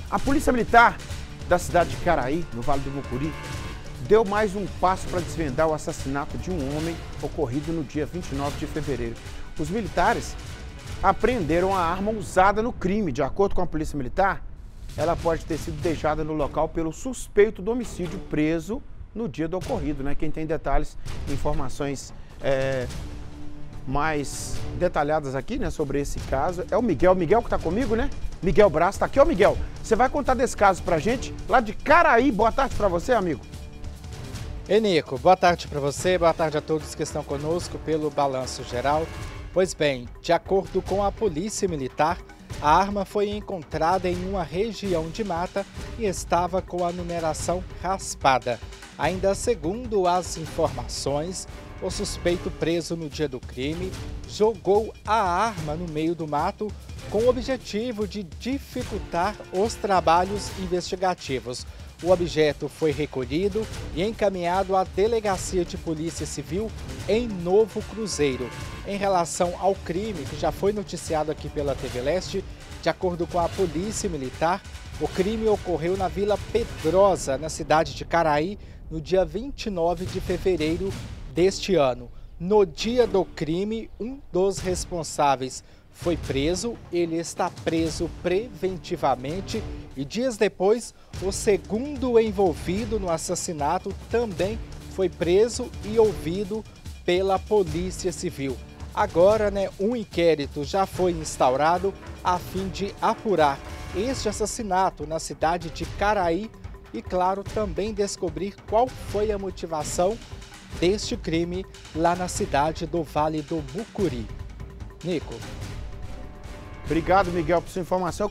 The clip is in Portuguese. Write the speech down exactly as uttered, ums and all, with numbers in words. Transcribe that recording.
A Polícia Militar da cidade de Caraí, no Vale do Mucuri, deu mais um passo para desvendar o assassinato de um homem ocorrido no dia vinte e nove de fevereiro. Os militares apreenderam a arma usada no crime. De acordo com a Polícia Militar, ela pode ter sido deixada no local pelo suspeito do homicídio preso no dia do ocorrido, né? Quem tem detalhes, informações é, mais detalhadas aqui, né, sobre esse caso é o Miguel. Miguel que está comigo, né? Miguel Braz, tá aqui. Ó, Miguel, você vai contar desse caso pra gente, lá de Caraí. Boa tarde pra você, amigo. Ei, Nico, boa tarde para você, boa tarde a todos que estão conosco pelo Balanço Geral. Pois bem, de acordo com a Polícia Militar, a arma foi encontrada em uma região de mata e estava com a numeração raspada. Ainda segundo as informações, o suspeito preso no dia do crime jogou a arma no meio do mato com o objetivo de dificultar os trabalhos investigativos. O objeto foi recolhido e encaminhado à Delegacia de Polícia Civil em Novo Cruzeiro. Em relação ao crime, que já foi noticiado aqui pela T V Leste, de acordo com a Polícia Militar, o crime ocorreu na Vila Pedrosa, na cidade de Caraí, no dia vinte e nove de fevereiro deste ano. No dia do crime, um dos responsáveis foi preso, ele está preso preventivamente e dias depois, o segundo envolvido no assassinato também foi preso e ouvido pela Polícia Civil. Agora, né, um inquérito já foi instaurado a fim de apurar este assassinato na cidade de Caraí e, claro, também descobrir qual foi a motivação deste crime lá na cidade do Vale do Mucuri. Nico. Obrigado, Miguel, por sua informação.